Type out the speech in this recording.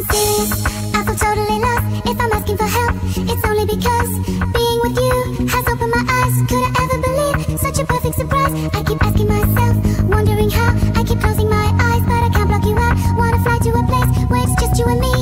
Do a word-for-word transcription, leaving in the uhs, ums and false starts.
serious, I feel totally lost. If I'm asking for help, it's only because being with you has opened my eyes. Could I ever believe such a perfect surprise? I keep asking myself, wondering how. I keep closing my eyes, but I can't block you out. Wanna fly to a place where it's just you and me.